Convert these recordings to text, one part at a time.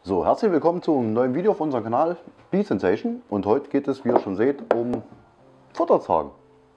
So, herzlich willkommen zu einem neuen Video auf unserem Kanal Bee Sensation und heute geht es, wie ihr schon seht, um Futterzagen.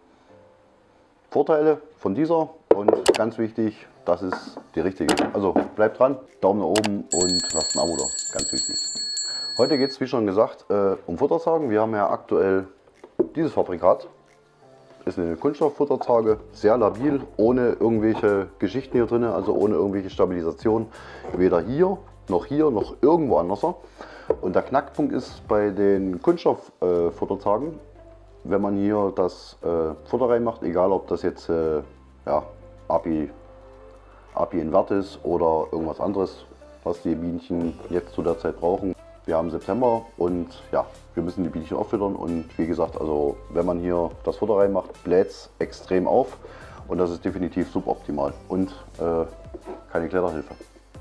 Vorteile von dieser und ganz wichtig, das ist die richtige. Also bleibt dran, Daumen nach oben und lasst ein Abo da, ganz wichtig. Heute geht es, wie schon gesagt, um Futterzagen. Wir haben ja aktuell dieses Fabrikat. Ist eine Kunststofffutterzage, sehr labil, ohne irgendwelche Geschichten hier drin, also ohne irgendwelche Stabilisation, weder hier, noch irgendwo anders. Und der Knackpunkt ist bei den Kunststofffutterzagen, wenn man hier das Futter reinmacht, egal ob das jetzt ja, API in Wert ist oder irgendwas anderes, was die Bienchen jetzt zu der Zeit brauchen. Wir haben September und ja, wir müssen die Bienchen auffüttern und wie gesagt, also wenn man hier das Futter reinmacht, bläht es extrem auf und das ist definitiv suboptimal und keine Kletterhilfe.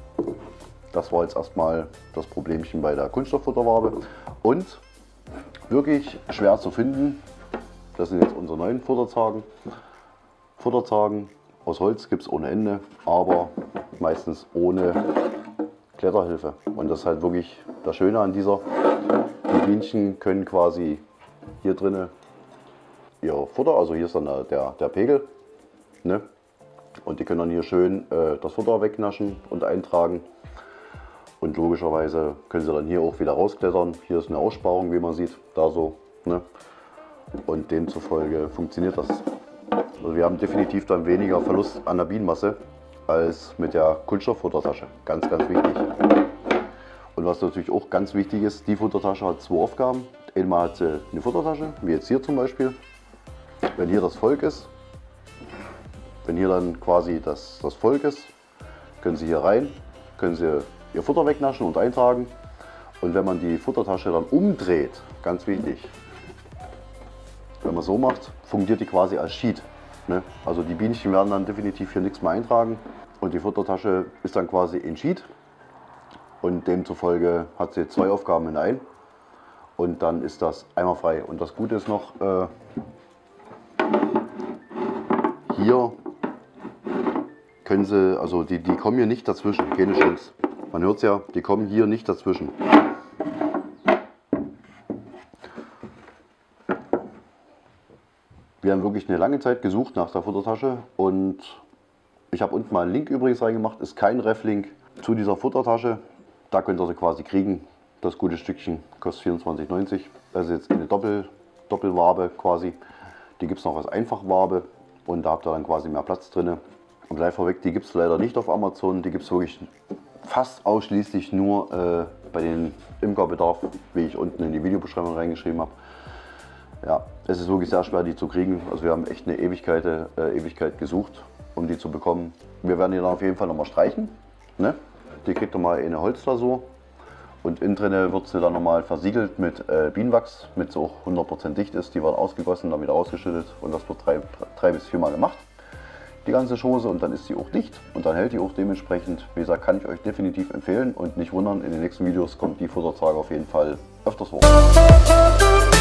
Das war jetzt erstmal das Problemchen bei der Kunststofffutterwabe und wirklich schwer zu finden. Das sind jetzt unsere neuen Futterzagen. Futterzagen aus Holz gibt es ohne Ende, aber meistens ohne Kletterhilfe. Und das ist halt wirklich das Schöne an dieser. Die Bienchen können quasi hier drinnen ihr Futter, also hier ist dann der Pegel, ne? Und die können dann hier schön das Futter wegnaschen und eintragen. Und logischerweise können sie dann hier auch wieder rausklettern. Hier ist eine Aussparung, wie man sieht, da so, ne? Und demzufolge funktioniert das. Also wir haben definitiv dann weniger Verlust an der Bienenmasse als mit der Kunststofffuttertasche. Ganz, ganz wichtig. Und was natürlich auch ganz wichtig ist, die Futtertasche hat zwei Aufgaben. Einmal hat sie eine Futtertasche, wie jetzt hier zum Beispiel. Wenn hier das Volk ist, wenn hier dann quasi das Volk ist, können Sie hier rein, können Sie Ihr Futter wegnaschen und eintragen. Und wenn man die Futtertasche dann umdreht, ganz wichtig, wenn man so macht, fungiert die quasi als Sheet. Ne? Also die Bienchen werden dann definitiv hier nichts mehr eintragen und die Futtertasche ist dann quasi in Sheet und demzufolge hat sie zwei Aufgaben in ein und dann ist das einwandfrei. Und das Gute ist noch, hier können sie, also die kommen hier nicht dazwischen, keine Chance. Man hört es ja, die kommen hier nicht dazwischen. Wir haben wirklich eine lange Zeit gesucht nach der Futtertasche und ich habe unten mal einen Link übrigens reingemacht, ist kein Ref-Link zu dieser Futtertasche. Da könnt ihr sie quasi kriegen. Das gute Stückchen kostet 24,90. Das ist jetzt eine Doppelwabe quasi. Die gibt es noch als Einfachwabe und da habt ihr dann quasi mehr Platz drin. Und gleich vorweg, die gibt es leider nicht auf Amazon. Die gibt es wirklich fast ausschließlich nur bei den Imkerbedarf, wie ich unten in die Videobeschreibung reingeschrieben habe. Ja, es ist wirklich sehr schwer, die zu kriegen. Also wir haben echt eine Ewigkeit gesucht, um die zu bekommen. Wir werden die dann auf jeden Fall nochmal streichen. Ne? Die kriegt ihr mal in eine Holzglasur und innen drin wird sie dann nochmal versiegelt mit Bienenwachs, damit sie auch 100% dicht ist. Die wird ausgegossen, dann wieder ausgeschüttet und das wird drei bis vier Mal gemacht. Die ganze Chose und dann ist sie auch dicht und dann hält die auch dementsprechend. Wie gesagt, kann ich euch definitiv empfehlen und nicht wundern, in den nächsten Videos kommt die Futterzage auf jeden Fall öfters vor.